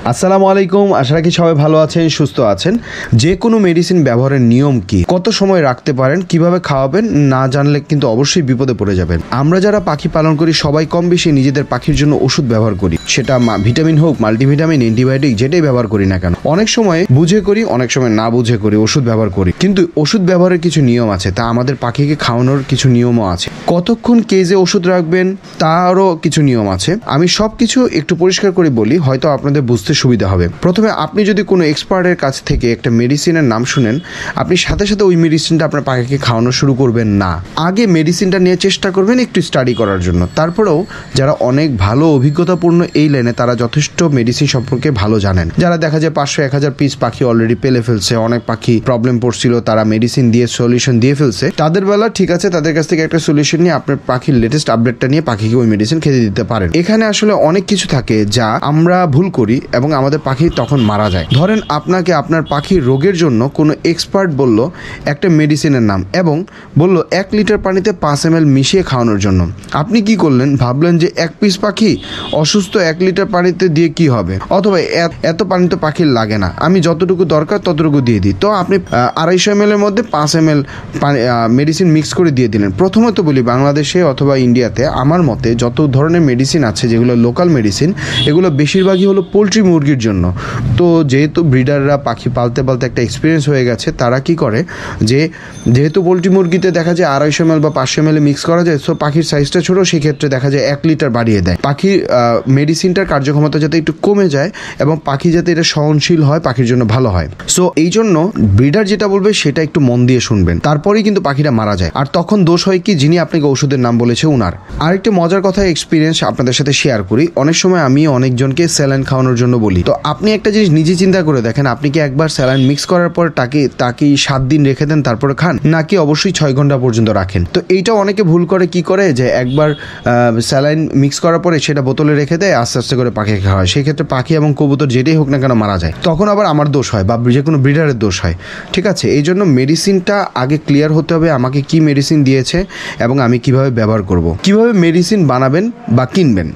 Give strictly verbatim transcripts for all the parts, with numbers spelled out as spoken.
আসসালামু আলাইকুম, আশা রাখি সবাই ভালো আছেন, সুস্থ আছেন। যে কোনো মেডিসিন ব্যবহারের নিয়ম কি, কত সময় রাখতে পারেন, কিভাবে খাওয়াবেন না জানলে কিন্তু অবশ্যই বিপদে পড়ে যাবেন। আমরা যারা পাখি পালন করি সবাই কম বেশি নিজেদের পাখির জন্য ওষুধ ব্যবহার করি, সেটা ভিটামিন হোক, মাল্টিভিটামিন, অ্যান্টিবায়োটিক, যেটাই ব্যবহার করি না কেন। অনেক সময় বুঝে করি, অনেক সময় না বুঝে করি, ওষুধ ব্যবহার করি। কিন্তু ওষুধ ব্যবহারের কিছু নিয়ম আছে, তা আমাদের পাখিকে খাওয়ানোর কিছু নিয়মও আছে। কতক্ষণ কেজে ওষুধ রাখবেন তারও কিছু নিয়ম আছে। আমি সব কিছু একটু পরিষ্কার করে বলি, হয়তো আপনাদের বুঝতে সুবিধা হবে। প্রথমে আপনি যদি কোনো এক্সপার্টের কাছ থেকে একটা মেডিসিনের নাম শুনেন, আপনি সাথে সাথে ওই মেডিসিনটা আপনার পাখিকে খাওয়ানো শুরু করবেন না। আগে মেডিসিনটা নিয়ে চেষ্টা করবেন একটু স্টাডি করার জন্য। তারপরেও যারা অনেক ভালো অভিজ্ঞতাপূর্ণ এই লাইনে, তারা যথেষ্ট মেডিসিন সম্পর্কে ভালো জানেন। যারা দেখা যায় পাঁচশো এক হাজার পিস পাখি অলরেডি পেলে ফেলছে, অনেক পাখি প্রবলেম পড়ছিল, তারা মেডিসিন দিয়ে সলিউশন দিয়ে ফেলছে, তাদের বেলা ঠিক আছে, তাদের কাছ থেকে একটা সলিউশন নিয়ে আপনার পাখির লেটেস্ট আপডেটটা নিয়ে পাখিকে ওই মেডিসিন খেতে দিতে পারেন। এখানে আসলে অনেক কিছু থাকে যা আমরা ভুল করি এবং আমাদের পাখি তখন মারা যায়। ধরেন আপনাকে আপনার পাখির রোগের জন্য কোনো এক্সপার্ট বলল একটা মেডিসিনের নাম এবং বলল এক লিটার পানিতে পাঁচ এম এল মিশিয়ে খাওয়ানোর জন্য। আপনি কি করলেন, ভাবলেন যে এক পিস পাখি অসুস্থ, এক লিটার পানিতে দিয়ে কি হবে, অথবা এত পানি তো পাখির লাগে না, আমি যতটুকু দরকার ততটুকু দিয়ে দিই। তো আপনি আড়াইশো এম এল এর মধ্যে পাঁচ এম এল মেডিসিন মিক্স করে দিয়ে দিলেন। প্রথমত বলি, বাংলাদেশে অথবা ইন্ডিয়াতে আমার মতে যত ধরনের মেডিসিন আছে, যেগুলো লোকাল মেডিসিন, এগুলো বেশিরভাগই হলো পোলট্রি মুরগির জন্য। তো যেহেতু ব্রিডাররা পাখি পালতে পালতে একটা এক্সপিরিয়েন্স হয়ে গেছে, তারা কি করে যে যেহেতু পোলট্রি মুরগিতে দেখা যায় আড়াইশো এম এল বা পাঁচশো এম এল মিক্স করা যায়, সো পাখির সাইজটা ছোটো, সেক্ষেত্রে দেখা যায় এক লিটার বাড়িয়ে দেয়। পাখির মেডিসিনটার কার্যক্ষমতা যাতে একটু কমে যায় এবং পাখি যাতে এটা সহনশীল হয়, পাখির জন্য ভালো হয়। সো এই জন্য ব্রিডার যেটা বলবে সেটা একটু মন দিয়ে শুনবেন, তারপরেই কিন্তু পাখিটা মারা যায়। আর তখন দোষ হয় কি, যিনি আপনাকে ওষুধের নাম বলেছে উনার। আরেকটা মজার কথা, এক্সপিরিয়েন্স আপনাদের সাথে শেয়ার করি। অনেক সময় আমি অনেকজনকে স্যালাইন খাওয়ানোর জন্য বলি। তো আপনি একটা জিনিস নিজে চিন্তা করে দেখেন, আপনি কি একবার স্যালাইন মিক্স করার পর তাকে তাকে সাত দিন রেখে দেন তারপরে খান, নাকি অবশ্যই ছয় ঘন্টা পর্যন্ত রাখেন? তো এইটা অনেকে ভুল করে, কি করে যে একবার স্যালাইন মিক্স করার পরে সেটা বোতলে রেখে দেয়, আস্তে আস্তে করে পাখি খাওয়া হয়। সেক্ষেত্রে পাখি এবং কবুতর যেটাই হোক না কেন মারা যায়। তখন আবার আমার দোষ হয় বা যে কোনো ব্রিডারের দোষ হয়। ঠিক আছে, এই জন্য মেডিসিনটা আগে ক্লিয়ার হতে হবে, আমাকে কি মেডিসিন দিয়েছে এবং আমি কিভাবে ব্যবহার করব, কিভাবে মেডিসিন বানাবেন বা কিনবেন।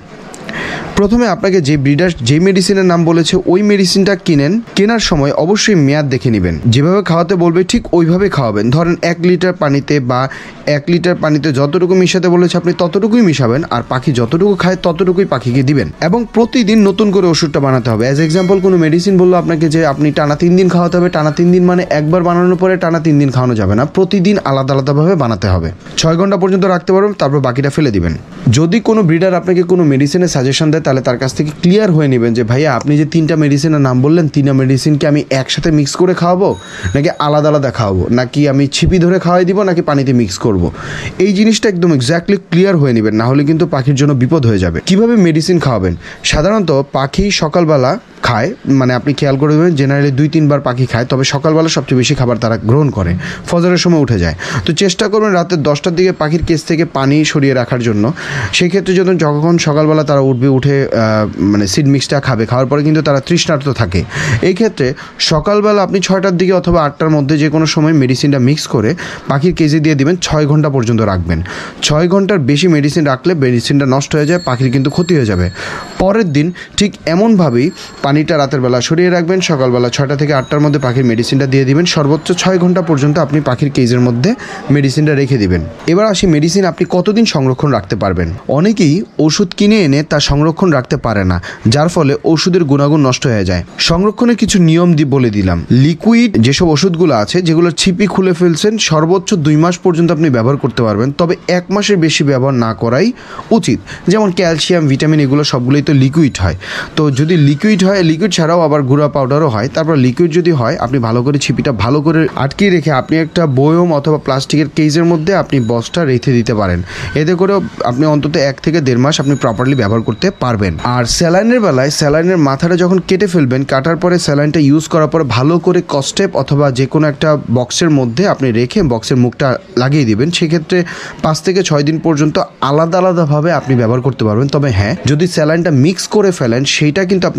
প্রথমে আপনাকে যে ব্রিডার যে মেডিসিনের নাম বলেছে ওই মেডিসিনটা কিনেন। কেনার সময় অবশ্যই মেয়াদ দেখে নেবেন। যেভাবে খাওয়াতে বলবে ঠিক ওইভাবে খাওয়াবেন। ধরেন এক লিটার পানিতে বা এক লিটার পানিতে যতটুকু মিশাতে বলেছে আপনি ততটুকুই মিশাবেন, আর পাখি যতটুকু খায় ততটুকুই পাখিকে দিবেন। এবং প্রতিদিন নতুন করে ওষুধটা বানাতে হবে। অ্যাজ এক্সাম্পল, কোনো মেডিসিন বললো আপনাকে যে আপনি টানা তিন দিন খাওয়াতে হবে, টানা তিন দিন মানে একবার বানানোর পরে টানা তিন দিন খাওয়ানো যাবে না, প্রতিদিন আলাদা আলাদাভাবে বানাতে হবে। ছয় ঘন্টা পর্যন্ত রাখতে পারবেন, তারপর বাকিটা ফেলে দিবেন। যদি কোনো ব্রিডার আপনাকে কোনো মেডিসিনের সাজেশন দেয়, তাহলে তার কাছ থেকে ক্লিয়ার হয়ে নেবেন যে ভাইয়া আপনি যে তিনটা মেডিসিনের নাম বললেন, তিনটা মেডিসিনকে আমি একসাথে মিক্স করে খাওয়াবো নাকি আলাদা আলাদা খাওয়াবো, নাকি আমি ছিপি ধরে খাওয়াই দিব নাকি পানিতে মিক্স করব। এই জিনিসটা একদম এক্স্যাক্টলি ক্লিয়ার হয়ে নেবেন, না হলে কিন্তু পাখির জন্য বিপদ হয়ে যাবে। কিভাবে মেডিসিন খাওয়াবেন? সাধারণত পাখি সকালবেলা খায়, মানে আপনি খেয়াল করে দেবেন জেনারেলি দুই তিনবার পাখি খায়, তবে সকালবেলা সবচেয়ে বেশি খাবার তারা গ্রহণ করে, ফজরের সময় উঠে যায়। তো চেষ্টা করবেন রাতে দশটার দিকে পাখির কেস থেকে পানি সরিয়ে রাখার জন্য। সেই ক্ষেত্রে যখন যখন সকালবেলা তারা উঠবে, উঠে মানে সিড মিক্সটা খাবে, খাওয়ার পরে কিন্তু তারা তৃষ্ণার্ত থাকে। এই ক্ষেত্রে সকালবেলা আপনি ছয়টার দিকে অথবা আটটার মধ্যে যে কোনো সময় মেডিসিনটা মিক্স করে পাখির কেজে দিয়ে দিবেন, ছয় ঘন্টা পর্যন্ত রাখবেন। ছয় ঘন্টার বেশি মেডিসিন রাখলে মেডিসিনটা নষ্ট হয়ে যায়, পাখির কিন্তু ক্ষতি হয়ে যাবে। পরের দিন ঠিক এমনভাবেই পানিটা রাতের বেলা সরিয়ে রাখবেন, সকালবেলা ছয়টা থেকে আটটার মধ্যে পাখির মেডিসিনটা দিয়ে দিবেন। সর্বোচ্চ ছয় ঘন্টা পর্যন্ত আপনি পাখির কেজের মধ্যে মেডিসিনটা রেখে দিবেন। এবার আসি, মেডিসিন আপনি কতদিন সংরক্ষণ রাখতে পারবেন। অনেকেই ওষুধ কিনে এনে তা সংরক্ষণ রাখতে পারে না, যার ফলে ওষুধের গুণাগুণ নষ্ট হয়ে যায়। সংরক্ষণের কিছু নিয়ম দিয়ে বলে দিলাম। লিকুইড যেসব ওষুধগুলো আছে, যেগুলোর ছিপি খুলে ফেলছেন, সর্বোচ্চ দুই মাস পর্যন্ত আপনি ব্যবহার করতে পারবেন, তবে এক মাসের বেশি ব্যবহার না করাই উচিত। যেমন ক্যালসিয়াম, ভিটামিন, এগুলো সবগুলোই তো লিকুইড হয়। তো যদি লিকুইড হয়, লিকুইড ছাড়াও আবার গুঁড়া পাউডারও হয়, তারপর লিকুইড যদি হয়, আপনি ভালো করে ছিপিটা ভালো করে আটকে রেখে আপনি একটা বয়ম অথবা প্লাস্টিকের কেজের মধ্যে আপনি বক্সটা রেখে দিতে পারেন। এতে করেও আপনি অন্তত এক থেকে দেড় মাস আপনি প্রপারলি ব্যবহার করতে পারবেন। আর স্যালাইনের বেলায়, স্যালাইনের মাথাটা যখন কেটে ফেলবেন, কাটার পরে স্যালাইনটা ইউজ করার পরে ভালো করে কস্টেপ অথবা যে কোনো একটা বক্সের মধ্যে আপনি রেখে বক্সের মুখটা লাগিয়ে দিবেন। সেক্ষেত্রে পাঁচ থেকে ছয় দিন পর্যন্ত আলাদা আলাদাভাবে আপনি ব্যবহার করতে পারবেন। তবে হ্যাঁ, যদি স্যালাইনটা মিক্স করে ফেলেন, সেইটা কিন্তু আপনি আর সংরক্ষণ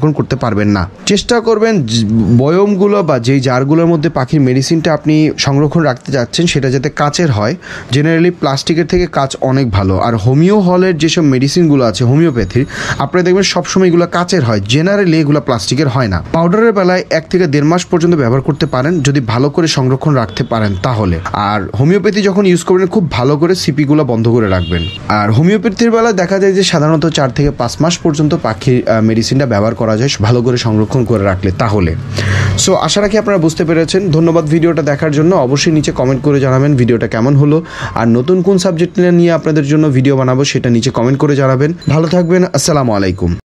সংরক্ষণ করতে পারবেন না। চেষ্টা করবেন বয়মগুলো বা যেই জারগুলোর মধ্যে পাখির মেডিসিনটা আপনি সংরক্ষণ রাখতে যাচ্ছেন সেটা যাতে কাচের হয়। জেনারেলি প্লাস্টিকের থেকে কাচ অনেক ভালো। আর হোমিও হলের যেসব মেডিসিনগুলো আছে হোমিওপ্যাথির, আপনারা দেখবেন সবসময় এগুলো কাচের হয়, জেনারেলি এগুলো প্লাস্টিকের হয় না। পাউডারের বেলায় এক থেকে দেড় মাস পর্যন্ত ব্যবহার করতে পারেন যদি ভালো করে সংরক্ষণ রাখতে পারেন তাহলে। আর হোমিওপ্যাথি যখন ইউজ করবেন খুব ভালো করে সিপিগুলো বন্ধ করে রাখবেন। আর হোমিওপ্যাথির বেলায় দেখা যায় যে সাধারণত চার থেকে পাঁচ মাস পর্যন্ত পাখির মেডিসিনটা ব্যবহার করা যায় ভালো করে সংরক্ষণ করে রাখলে তাহলে। সো আশা রাখি আপনারা বুঝতে পেরেছেন। ধন্যবাদ ভিডিওটা দেখার জন্য। অবশ্যই নিচে কমেন্ট করে জানাবেন ভিডিওটা কেমন হলো, আর নতুন কোন সাবজেক্ট নিয়ে আপনাদের জন্য ভিডিও বানাবো সেটা নিচে কমেন্ট করে জানাবেন। ভালো থাকবেন। আসসালামু আলাইকুম।